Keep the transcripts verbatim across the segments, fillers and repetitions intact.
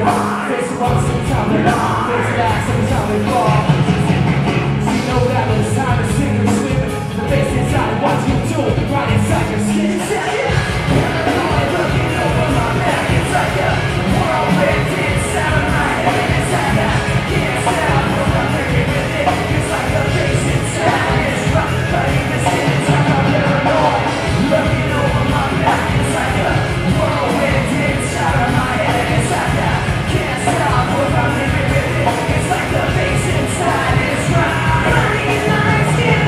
Face the rocks every time they fall. Face the ass every time they fall. See no doubt it's time to sink or swim. The face inside and what you do right inside your skin. Paranoid looking over my back. It's like a whirlwind inside of my head. It's like I can't stop what I'm thinking with it. It's like a face inside. It's rough, cutting the skin. It's like I'm paranoid looking over my back. It's like a whirlwind inside of my head. It's like I can't stop what I'm thinking with it. It's like the face inside is rough, cutting my skin.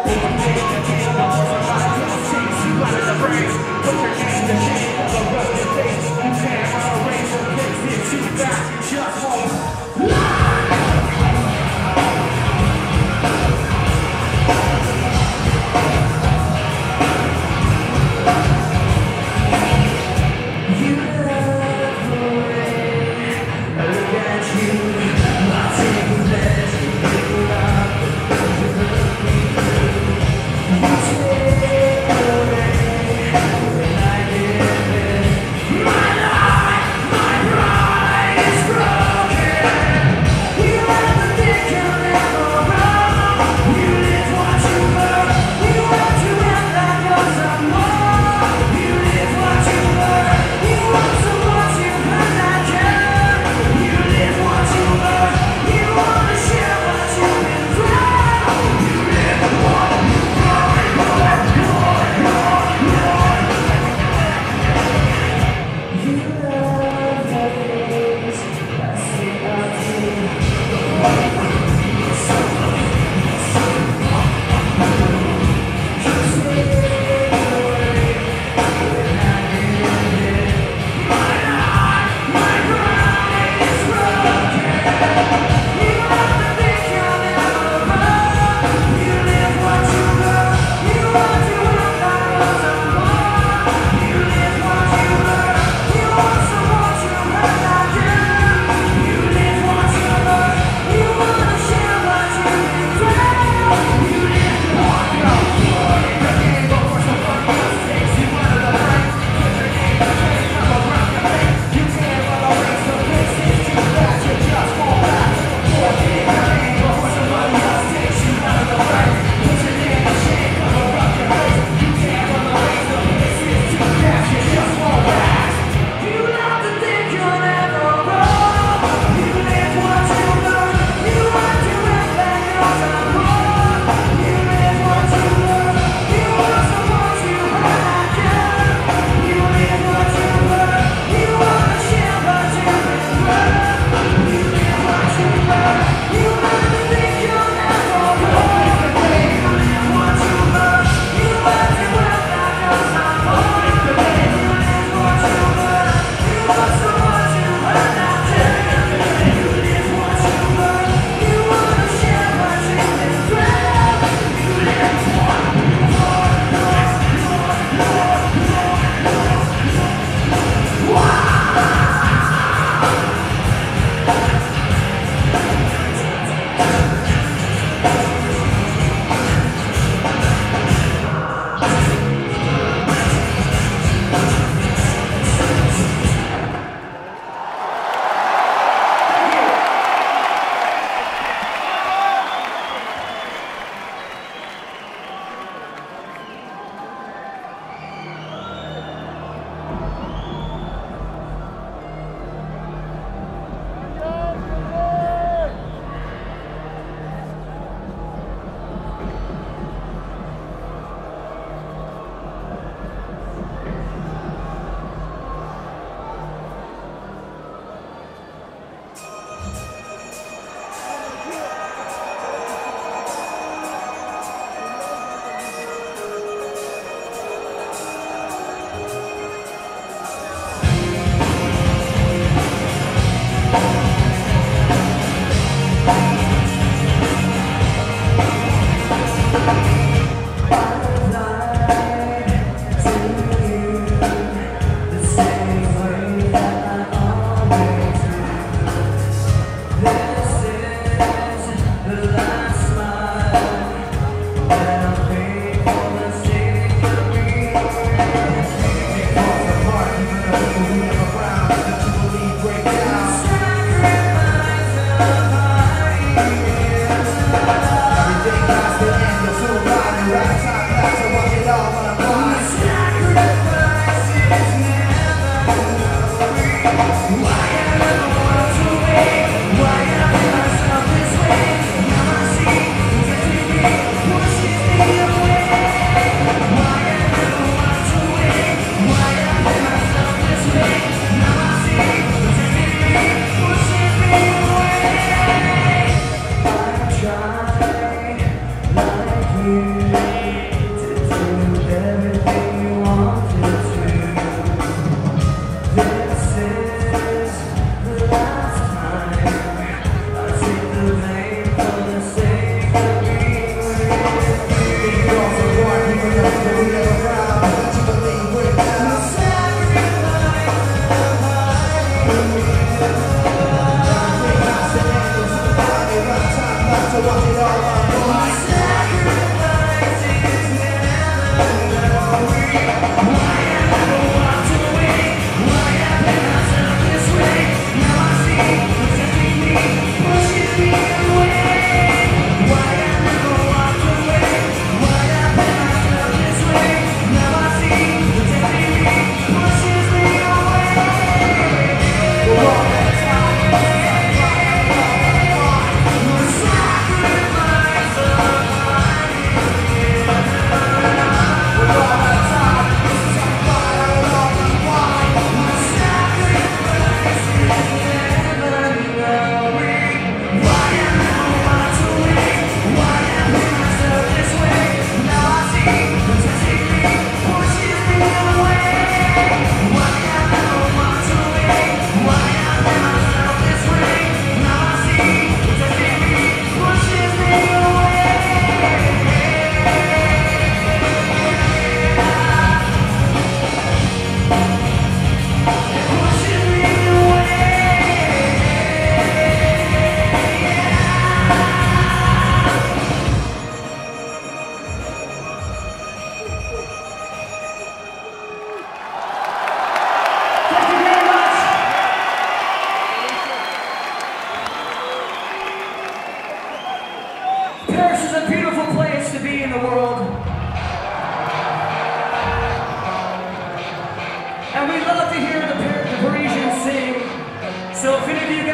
My life, my pride is broken.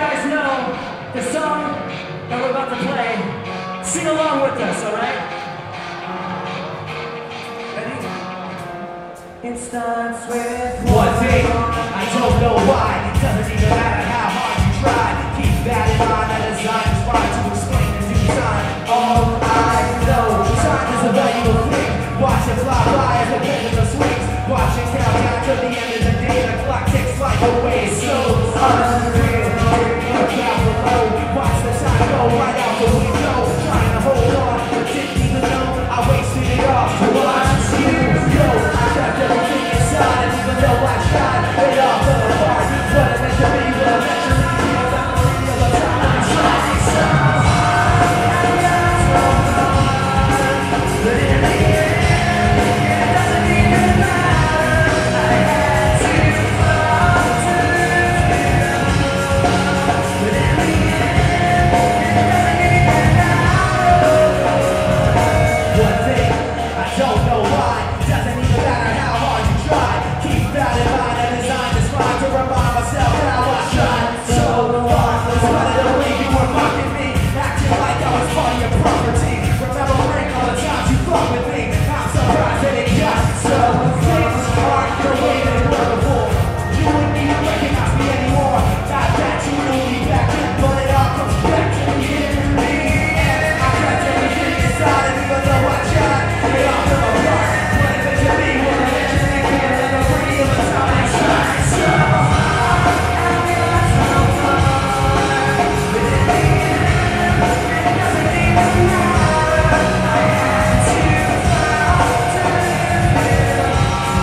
guys know the song that we're about to play, sing along with us, alright? Ready? It starts with one thing, I don't know why. It doesn't even matter how hard you try. Keep that in mind, that design is fine to explain in due time. All I know, time is a valuable thing. Watch it fly by as the pendulum swings. Watch it count down to the end of the day. The clock takes life away, so unreal. Look out below, watch the time go right out the window. Trying to hold on, but didn't even know I wasted it all to watch you go. I kept everything inside, and even though I tried, it all fell apart. What it meant to be will eventually be a memory of a time I tried. But in the end, it doesn't even matter. I had to fall to you. But in the end, it doesn't even matter. One thing, I don't know why. Doesn't even matter how hard you try. Keep that in mind, and design is fine to remind myself how I tried so hard. In spite of the way you were mocking me, acting like I was part of your property. Remembering all the times you fucked with me, I'm surprised that it got so. Things aren't the way they were before. You wouldn't even recognize me anymore. Not that you knew me back then, but it all comes back to me in the end. I kept everything inside, and even though I tried, it all fell apart. What it meant to be will eventually be a memory of a time I tried so hard. I got so far, but in the end, it doesn't even matter. I had to fall to you.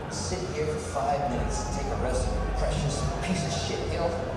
Sit here for five minutes and take a rest of your precious piece of shit health.